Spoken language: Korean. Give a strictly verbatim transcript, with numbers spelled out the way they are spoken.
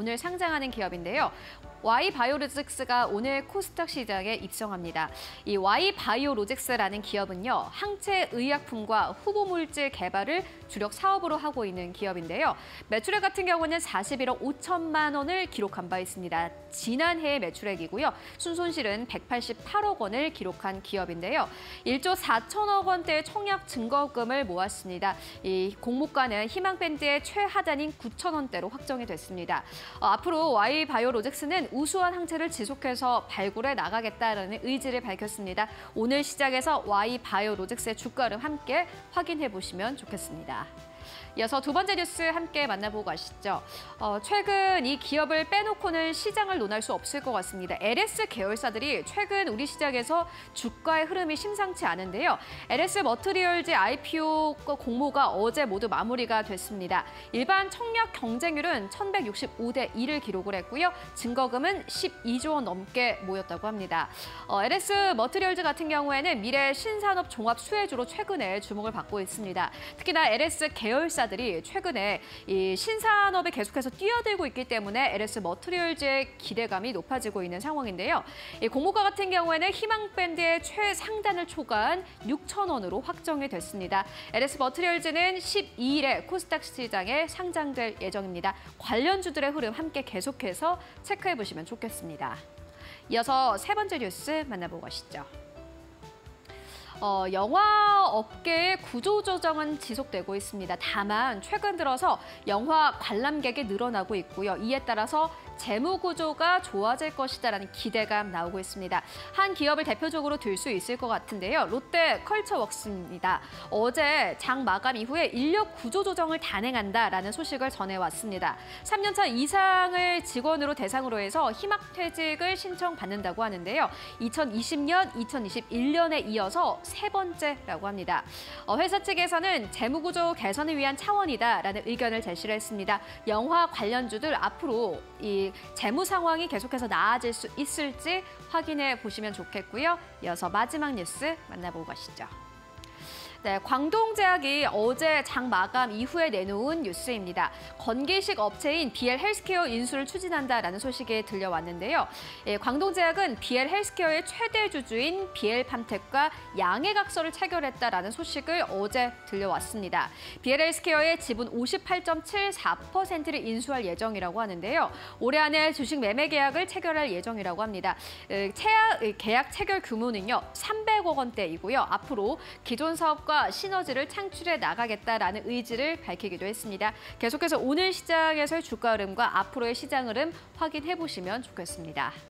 오늘 상장하는 기업인데요. 와이바이오로직스가 오늘 코스닥 시장에 입성합니다. 이 와이바이오로직스라는 기업은요, 항체 의약품과 후보물질 개발을 주력 사업으로 하고 있는 기업인데요. 매출액 같은 경우는 사십일억 오천만 원을 기록한 바 있습니다. 지난해의 매출액이고요. 순손실은 백팔십팔억 원을 기록한 기업인데요. 일조 사천억 원대의 청약 증거금을 모았습니다. 이 공모가는 희망밴드의 최하단인 구천 원대로 확정이 됐습니다. 어, 앞으로 와이바이오로직스는 우수한 항체를 지속해서 발굴해 나가겠다는 의지를 밝혔습니다. 오늘 시장에서 와이바이오로직스의 주가를 함께 확인해 보시면 좋겠습니다. 이어서 두 번째 뉴스 함께 만나보고 가시죠. 어, 최근 이 기업을 빼놓고는 시장을 논할 수 없을 것 같습니다. 엘에스 계열사들이 최근 우리 시장에서 주가의 흐름이 심상치 않은데요. 엘에스 머트리얼즈 아이피오 공모가 어제 모두 마무리가 됐습니다. 일반 청약 경쟁률은 천백육십오 대 일을 기록을 했고요. 증거금은 십이조 원 넘게 모였다고 합니다. 어, 엘에스 머트리얼즈 같은 경우에는 미래 신산업 종합 수혜주로 최근에 주목을 받고 있습니다. 특히나 엘에스 계열사 들이 최근에 이 신산업에 계속해서 뛰어들고 있기 때문에 엘에스 머트리얼즈의 기대감이 높아지고 있는 상황인데요. 이 공모가 같은 경우에는 희망밴드의 최상단을 초과한 육천 원으로 확정이 됐습니다. 엘에스 머트리얼즈는 십이일에 코스닥 시장에 상장될 예정입니다. 관련주들의 흐름 함께 계속해서 체크해 보시면 좋겠습니다. 이어서 세 번째 뉴스 만나보고 가시죠. 어, 영화 업계의 구조조정은 지속되고 있습니다. 다만 최근 들어서 영화 관람객이 늘어나고 있고요. 이에 따라서 재무 구조가 좋아질 것이다라는 기대감 나오고 있습니다. 한 기업을 대표적으로 들 수 있을 것 같은데요. 롯데 컬처웍스입니다. 어제 장 마감 이후에 인력 구조 조정을 단행한다라는 소식을 전해왔습니다. 삼 년 차 이상을 직원으로 대상으로 해서 희망퇴직을 신청받는다고 하는데요. 이천이십 년, 이천이십일 년에 이어서 세 번째라고 합니다. 어, 회사 측에서는 재무 구조 개선을 위한 차원이다라는 의견을 제시를 했습니다. 영화 관련주들 앞으로 이 재무 상황이 계속해서 나아질 수 있을지 확인해 보시면 좋겠고요. 이어서 마지막 뉴스 만나보고 가시죠. 네, 광동제약이 어제 장 마감 이후에 내놓은 뉴스입니다. 건기식 업체인 비엘 헬스케어 인수를 추진한다라는 소식이 들려왔는데요. 예, 광동제약은 비엘 헬스케어의 최대 주주인 비엘팜텍과 양해각서를 체결했다라는 소식을 어제 들려왔습니다. 비엘 헬스케어의 지분 오십팔 점 칠사 퍼센트를 인수할 예정이라고 하는데요. 올해 안에 주식 매매 계약을 체결할 예정이라고 합니다. 예, 체약, 계약 체결 규모는요, 삼백억 원대이고요. 앞으로 기존 사업과 시너지를 창출해 나가겠다라는 의지를 밝히기도 했습니다. 계속해서 오늘 시장에서의 주가 흐름과 앞으로의 시장 흐름 확인해 보시면 좋겠습니다.